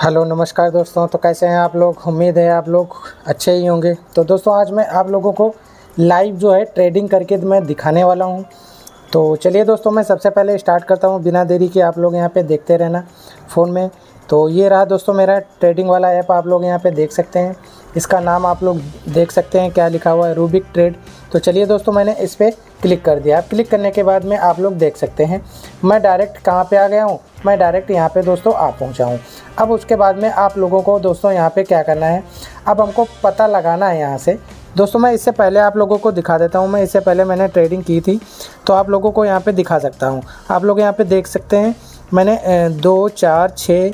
Hello नमस्कार दोस्तों। तो कैसे हैं आप लोग? उम्मीद है आप लोग अच्छे ही होंगे। तो दोस्तों आज मैं आप लोगों को लाइव जो है ट्रेडिंग करके मैं दिखाने वाला हूं। तो चलिए दोस्तों मैं सबसे पहले स्टार्ट करता हूं बिना देरी के। आप लोग यहां पे देखते रहना फ़ोन में। तो ये रहा दोस्तों मेरा ट्रेडिंग वाला ऐप, आप लोग यहाँ पे देख सकते हैं। इसका नाम आप लोग देख सकते हैं क्या लिखा हुआ है, रूबिक ट्रेड। तो चलिए दोस्तों मैंने इस पर क्लिक कर दिया। क्लिक करने के बाद में आप लोग देख सकते हैं मैं डायरेक्ट कहाँ पे आ गया हूँ। मैं डायरेक्ट यहाँ पे दोस्तों आ पहुँचा हूँ। अब उसके बाद में आप लोगों को दोस्तों यहाँ पे क्या करना है, अब हमको पता लगाना है यहाँ से। दोस्तों मैं इससे पहले आप लोगों को दिखा देता हूँ। मैं इससे पहले मैंने ट्रेडिंग की थी तो आप लोगों को यहाँ पे दिखा सकता हूँ। आप लोग यहाँ पे देख सकते हैं मैंने 2 4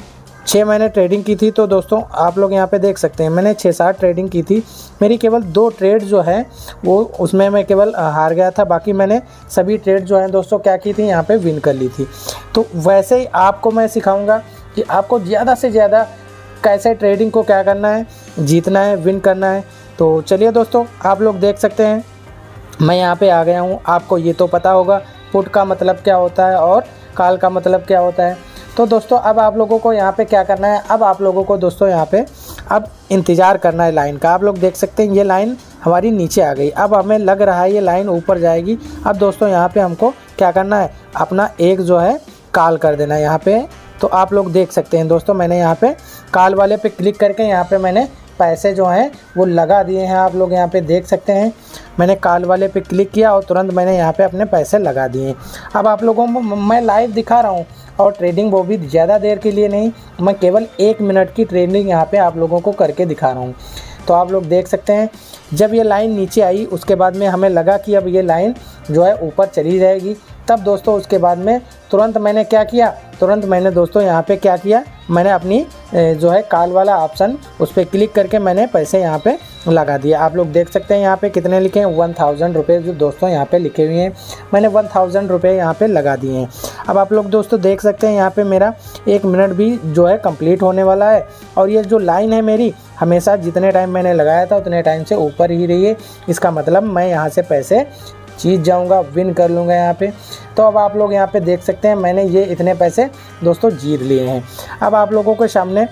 6 मैंने ट्रेडिंग की थी। तो दोस्तों आप लोग यहाँ पे देख सकते हैं मैंने 6-7 ट्रेडिंग की थी। मेरी केवल 2 ट्रेड जो है वो उसमें मैं केवल हार गया था। बाकी मैंने सभी ट्रेड जो हैं दोस्तों क्या की थी, यहाँ पे विन कर ली थी। तो वैसे ही आपको मैं सिखाऊंगा कि आपको ज़्यादा से ज़्यादा कैसे ट्रेडिंग को क्या करना है, जीतना है, विन करना है। तो चलिए दोस्तों आप लोग देख सकते हैं मैं यहाँ पे आ गया हूँ। आपको ये तो पता होगा पुट का मतलब क्या होता है और कॉल का मतलब क्या होता है। तो दोस्तों अब आप लोगों को यहाँ पे क्या करना है, अब आप लोगों को दोस्तों यहाँ पे अब इंतज़ार करना है लाइन का। आप लोग देख सकते हैं ये लाइन हमारी नीचे आ गई। अब हमें लग रहा है ये लाइन ऊपर जाएगी। अब दोस्तों यहाँ पे हमको क्या करना है, अपना एक जो है कॉल कर देना है यहाँ पे। तो आप लोग देख सकते हैं दोस्तों मैंने यहाँ पे कॉल वाले पे क्लिक करके यहाँ पे मैंने पैसे जो हैं वो लगा दिए हैं। आप लोग यहाँ पे देख सकते हैं मैंने कॉल वाले पे क्लिक किया और तुरंत मैंने यहाँ पे अपने पैसे लगा दिए। अब आप लोगों को मैं लाइव दिखा रहा हूँ और ट्रेडिंग वो भी ज़्यादा देर के लिए नहीं, मैं केवल 1 मिनट की ट्रेडिंग यहाँ पे आप लोगों को करके दिखा रहा हूँ। तो आप लोग देख सकते हैं जब ये लाइन नीचे आई उसके बाद में हमें लगा कि अब ये लाइन जो है ऊपर चली जाएगी। तब दोस्तों उसके बाद में तुरंत मैंने क्या किया, तुरंत मैंने दोस्तों यहाँ पे क्या किया, मैंने अपनी जो है कॉल वाला ऑप्शन उस पर क्लिक करके मैंने पैसे यहाँ पे लगा दिए। आप लोग देख सकते हैं यहाँ पे कितने लिखे हैं, 1000 रुपये जो दोस्तों यहाँ पे लिखे हुए हैं। मैंने 1000 रुपये यहाँ पे लगा दिए हैं। अब आप लोग दोस्तों देख सकते हैं यहाँ पे मेरा 1 मिनट भी जो है कंप्लीट होने वाला है। और ये जो लाइन है मेरी हमेशा जितने टाइम मैंने लगाया था उतने टाइम से ऊपर ही रही है। इसका मतलब मैं यहाँ से पैसे जीत जाऊंगा, विन कर लूँगा यहाँ पे। तो अब आप लोग यहाँ पे देख सकते हैं मैंने ये इतने पैसे दोस्तों जीत लिए हैं। अब आप लोगों के सामने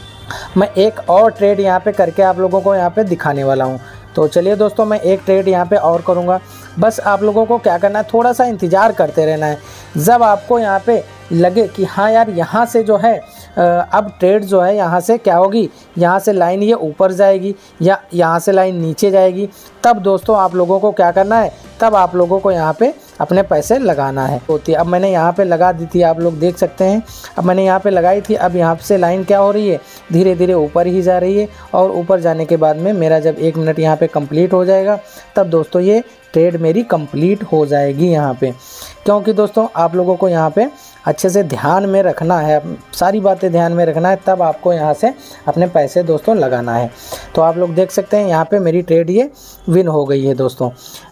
मैं एक और ट्रेड यहाँ पे करके आप लोगों को यहाँ पे दिखाने वाला हूँ। तो चलिए दोस्तों मैं एक ट्रेड यहाँ पे और करूँगा। बस आप लोगों को क्या करना है, थोड़ा सा इंतज़ार करते रहना है। जब आपको यहाँ पे लगे कि हाँ यार यहाँ से जो है अब ट्रेड जो है यहाँ से क्या होगी, यहाँ से लाइन ये ऊपर जाएगी या यहाँ से लाइन नीचे जाएगी, तब दोस्तों आप लोगों को क्या करना है, तब आप लोगों को यहाँ पे अपने पैसे लगाना है होती है। अब मैंने यहाँ पे लगा दी थी, आप लोग देख सकते हैं। अब मैंने यहाँ पे लगाई थी। अब यहाँ से लाइन क्या हो रही है, धीरे धीरे ऊपर ही जा रही है। और ऊपर जाने के बाद में मेरा जब 1 मिनट यहाँ पे कंप्लीट हो जाएगा तब दोस्तों ये ट्रेड मेरी कंप्लीट हो जाएगी यहाँ पे। क्योंकि दोस्तों आप लोगों को यहाँ पे अच्छे से ध्यान में रखना है, सारी बातें ध्यान में रखना है, तब आपको यहाँ से अपने पैसे दोस्तों लगाना है। तो आप लोग देख सकते हैं यहाँ पे मेरी ट्रेड ये विन हो गई है दोस्तों।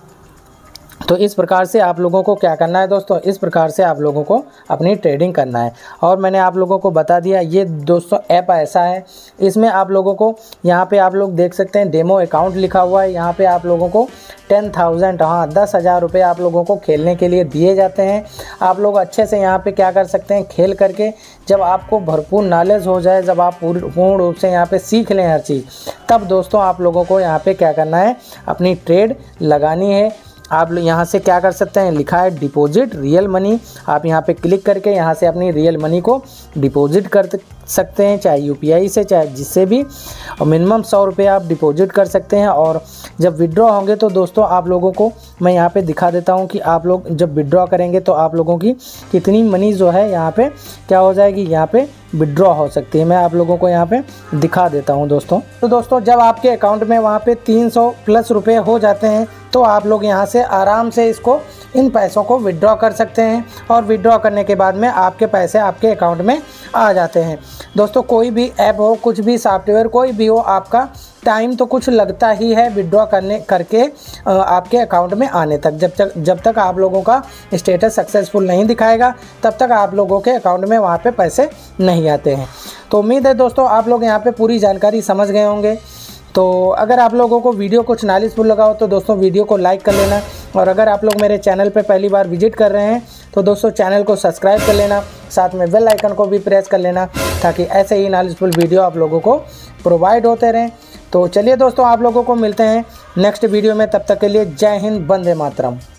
तो इस प्रकार से आप लोगों को क्या करना है दोस्तों, इस प्रकार से आप लोगों को अपनी ट्रेडिंग करना है। और मैंने आप लोगों को बता दिया ये दोस्तों ऐप ऐसा है, इसमें आप लोगों को यहाँ पे आप लोग देख सकते हैं डेमो अकाउंट लिखा हुआ है। यहाँ पे आप लोगों को 10,000 हाँ 10,000 रुपये आप लोगों को खेलने के लिए दिए जाते हैं। आप लोग अच्छे से यहाँ पे क्या कर सकते हैं, खेल करके जब आपको भरपूर नॉलेज हो जाए, जब आप पूर्ण रूप से यहाँ पे सीख लें हर चीज़, तब दोस्तों आप लोगों को यहाँ पे क्या करना है, अपनी ट्रेड लगानी है। आप यहाँ से क्या कर सकते हैं, लिखा है डिपॉजिट रियल मनी। आप यहाँ पे क्लिक करके यहाँ से अपनी रियल मनी को डिपॉजिट कर सकते हैं, चाहे यूपीआई से चाहे जिससे भी। और मिनिमम 100 रुपये आप डिपॉजिट कर सकते हैं। और जब विड्रॉ होंगे तो दोस्तों आप लोगों को मैं यहाँ पे दिखा देता हूँ कि आप लोग जब विड्रॉ करेंगे तो आप लोगों की कितनी मनी जो है यहाँ पे क्या हो जाएगी, यहाँ पे विड्रॉ हो सकती है। मैं आप लोगों को यहाँ पे दिखा देता हूँ दोस्तों। तो दोस्तों जब आपके अकाउंट में वहाँ पे 300 प्लस रुपये हो जाते हैं तो आप लोग यहाँ से आराम से इन पैसों को विड्रॉ कर सकते हैं। और विड्रॉ करने के बाद में आपके पैसे आपके अकाउंट में आ जाते हैं। दोस्तों कोई भी ऐप हो, कुछ भी सॉफ्टवेयर कोई भी हो, आपका टाइम तो कुछ लगता ही है विड्रॉ करके आपके अकाउंट में आने तक। जब तक आप लोगों का स्टेटस सक्सेसफुल नहीं दिखाएगा तब तक आप लोगों के अकाउंट में वहाँ पे पैसे नहीं आते हैं। तो उम्मीद है दोस्तों आप लोग यहाँ पे पूरी जानकारी समझ गए होंगे। तो अगर आप लोगों को वीडियो कुछ नॉलेजफुल लगा हो तो दोस्तों वीडियो को लाइक कर लेना। और अगर आप लोग मेरे चैनल पे पहली बार विजिट कर रहे हैं तो दोस्तों चैनल को सब्सक्राइब कर लेना, साथ में बेल आइकन को भी प्रेस कर लेना ताकि ऐसे ही नॉलेजफुल वीडियो आप लोगों को प्रोवाइड होते रहें। तो चलिए दोस्तों, आप लोगों को मिलते हैं नेक्स्ट वीडियो में। तब तक के लिए जय हिंद, वंदे मातरम।